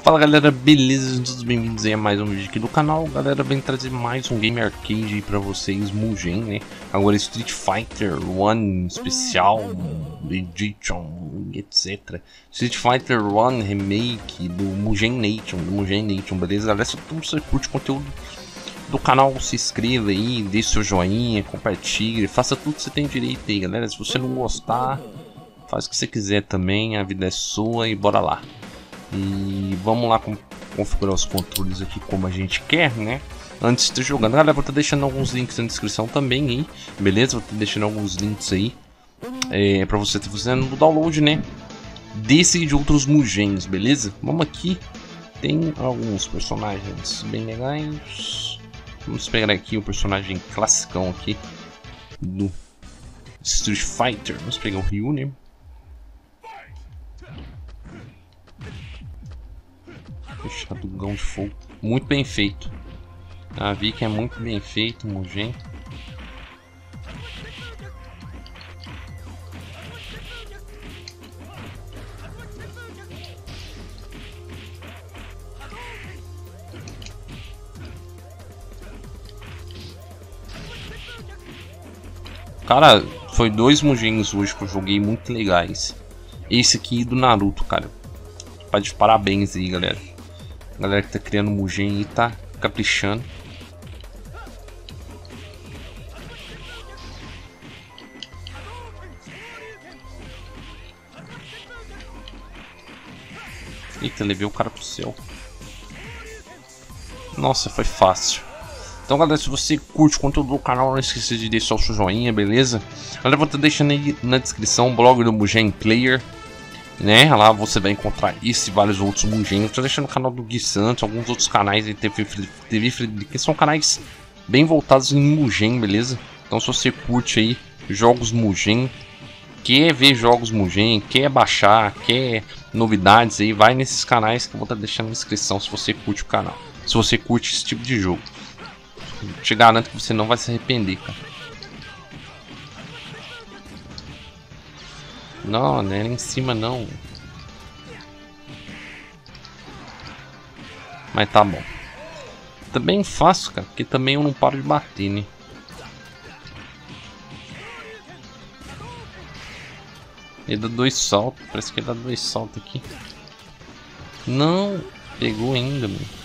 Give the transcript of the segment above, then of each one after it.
Fala galera, beleza? Todos bem-vindos aí a mais um vídeo aqui do canal. Galera, vem trazer mais um game arcade aí pra vocês, Mugen, né? Agora Street Fighter 1 especial, Edition, etc. Street Fighter 1 remake do Mugen Nation, beleza? Galera, se você curte conteúdo do canal, se inscreva aí, deixe seu joinha, compartilhe, faça tudo que você tem direito aí, galera. Se você não gostar, faz o que você quiser também, a vida é sua e bora lá. E vamos lá configurar os controles aqui como a gente quer, né? Antes de estar jogando, galera, vou estar deixando alguns links na descrição também aí, beleza? Vou estar deixando alguns links aí para você estar fazendo o download, né? Desse e de outros Mugens, beleza? Vamos aqui, tem alguns personagens bem legais. Vamos pegar aqui o personagem classicão aqui do Street Fighter. Vamos pegar o Ryu, né? Fechadugão de fogo, muito bem feito. Vi que é muito bem feito, Mugen. Cara, foi dois Mugens hoje que eu joguei muito legais. Esse aqui do Naruto, cara. Tá de parabéns aí, galera. Galera que tá criando Mugen aí tá caprichando. Eita, levei o cara pro céu. Nossa, foi fácil. Então, galera, se você curte o conteúdo do canal, não esqueça de deixar o seu joinha, beleza? Galera, vou estar deixando aí na descrição o blog do Mugen Player, né? Lá você vai encontrar esse e vários outros Mugen. Eu tô deixando o canal do Gui Santos, alguns outros canais aí, TV Frederic, que são canais bem voltados em Mugen, beleza? Então, se você curte aí jogos Mugen, quer ver jogos Mugen, quer baixar, quer novidades aí, vai nesses canais que eu vou estar deixando na descrição se você curte o canal. Se você curte esse tipo de jogo, eu te garanto que você não vai se arrepender, cara. Não, não é em cima não. Mas tá bom. Também fácil, cara, porque também eu não paro de bater, né? Ele dá dois saltos, parece que ele dá dois saltos aqui. Não, pegou ainda, mano.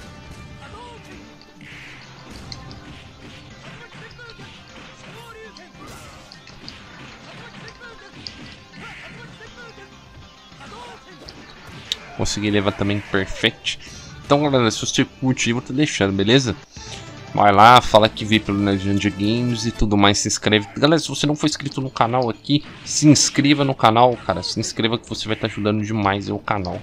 Consegui levar também perfect. Então, galera, se você curte, eu vou estar deixando, beleza? Vai lá, fala que veio pelo Legend Games e tudo mais, se inscreve. Galera, se você não for inscrito no canal aqui, se inscreva no canal, cara. Se inscreva que você vai estar ajudando demais o canal.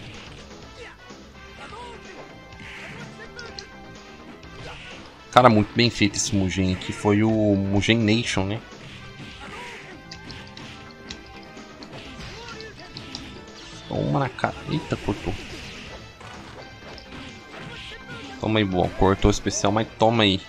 Cara, muito bem feito esse Mugen aqui. Foi o Mugen Nation, né? Toma na cara. Eita, cortou. Toma aí, boa. Cortou o especial, mas toma aí.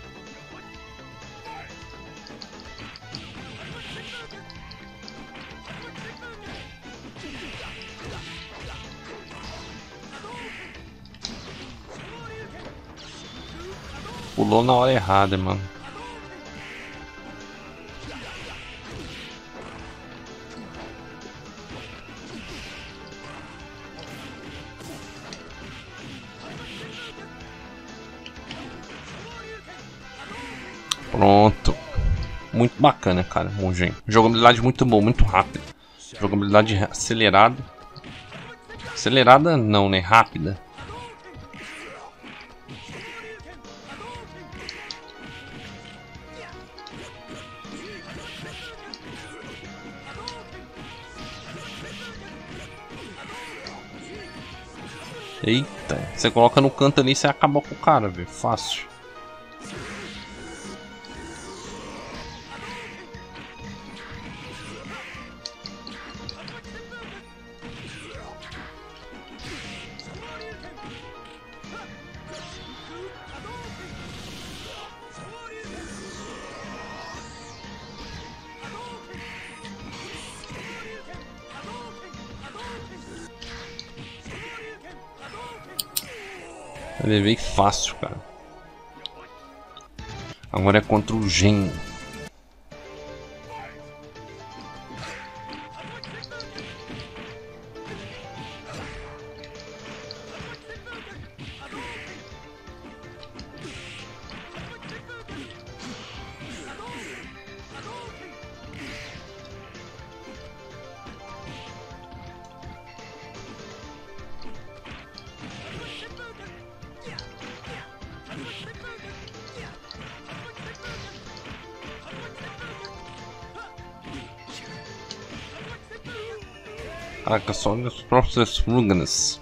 Pulou na hora errada, mano. Pronto. Muito bacana, cara, Mugen. Jogabilidade muito boa, muito rápida. Jogabilidade acelerada. Acelerada não, né? Rápida. Eita, você coloca no canto ali e você acaba com o cara, velho. Fácil. Eu levei fácil, cara. Agora é contra o Gen. Caraca, só os próprios Ruganas.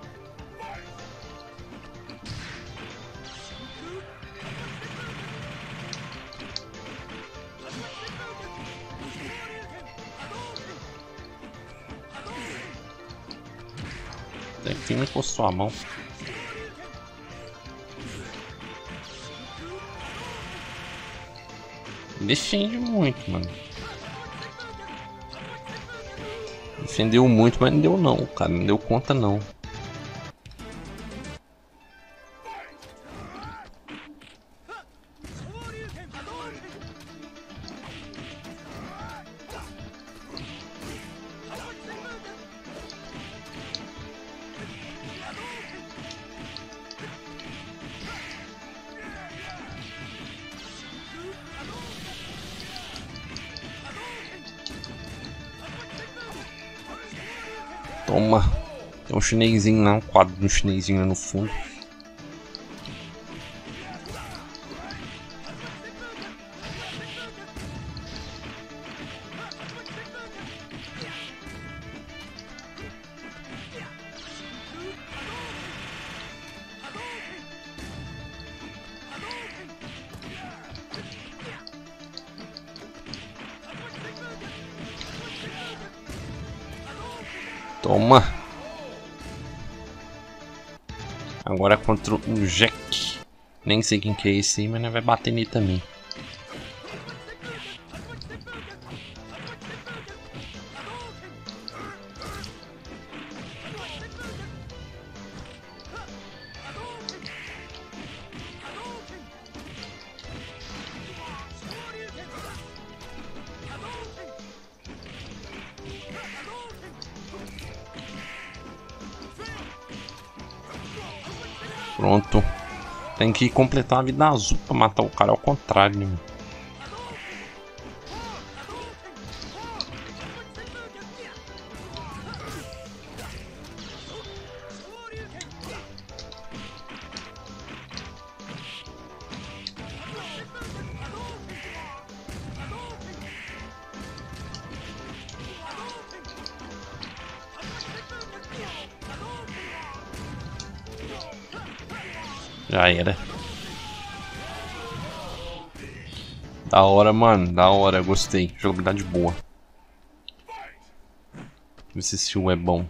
Até me encostou a mão. Defende muito, mano. Defendeu muito, mas não deu não, cara. Não deu conta não. Toma. Tem um chinesinho lá, um quadro de um chinesinho lá no fundo. Toma. Agora é contra o Jack. Nem sei quem que é esse aí, mas vai bater nele também. Pronto. Tem que completar a vida azul pra matar o cara ao contrário, né? Já era. Da hora, mano. Da hora. Gostei. Jogabilidade boa. Ver se esse é bom.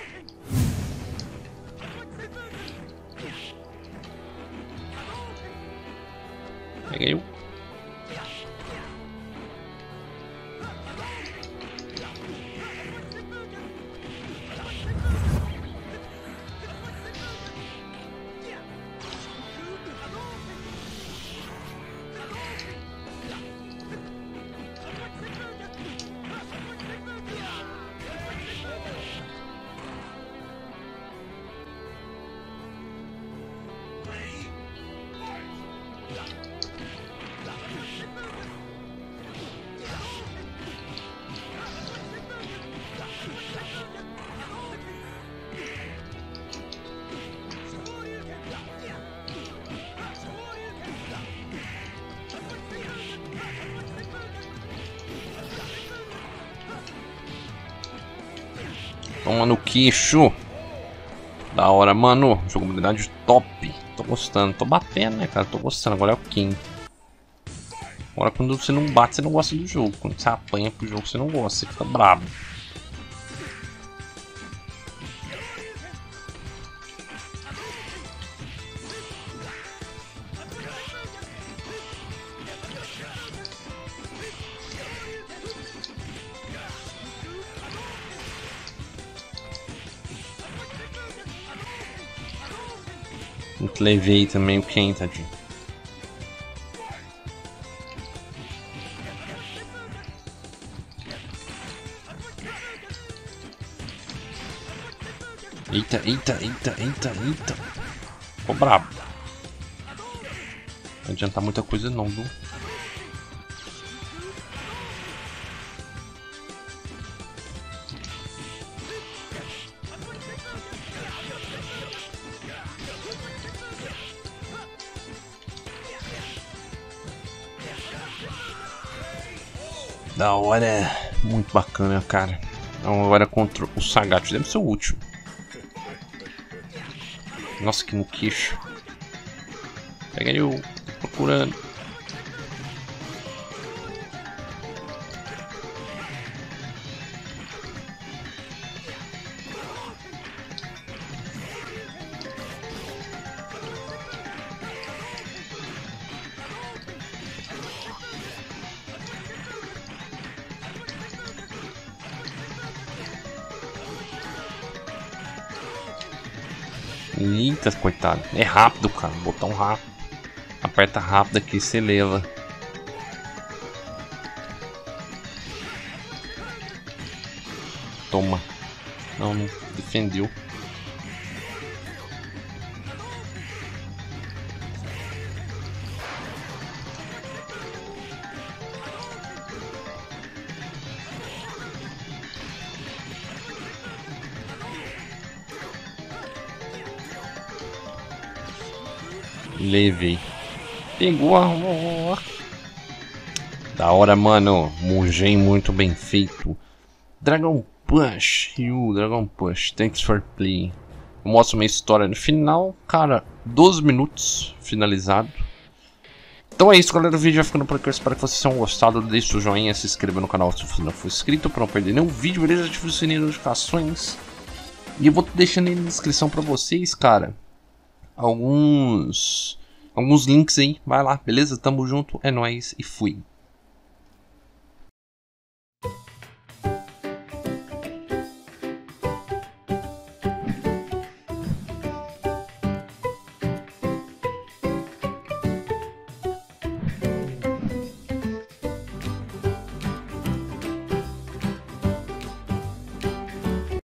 Peguei o. Toma no queixo. Da hora, mano. Jogabilidade top. Tô gostando. Tô batendo, né, cara? Tô gostando. Agora é o King. Agora quando você não bate, você não gosta do jogo. Quando você apanha pro jogo, você não gosta. Você fica bravo. Levei também o Ken, tadinho. Eita, eita, eita, eita, eita. Ficou brabo. Não adianta muita coisa não, viu? Da hora, muito bacana, cara. Então, agora contra o Sagat, deve ser o último. Nossa, que no queixo. Pega ele, eu tô procurando. Eita, coitado. É rápido, cara. Botão rápido. Aperta rápido aqui e você leva. Toma. Não, não defendeu. Levei. Pegou a... Da hora, mano. Mugen muito bem feito. Dragon Punch. Dragon Punch. Thanks for playing. Eu mostro minha história no final. Cara, 12 minutos finalizado. Então é isso, galera. O vídeo vai ficando por aqui. Eu espero que vocês tenham gostado. Deixe o joinha, se inscreva no canal se você não for inscrito, para não perder nenhum vídeo, beleza? Ative o sininho de notificações. E eu vou deixando aí na descrição pra vocês, cara, alguns links aí. Vai lá, beleza? Tamo junto, é nóis e fui.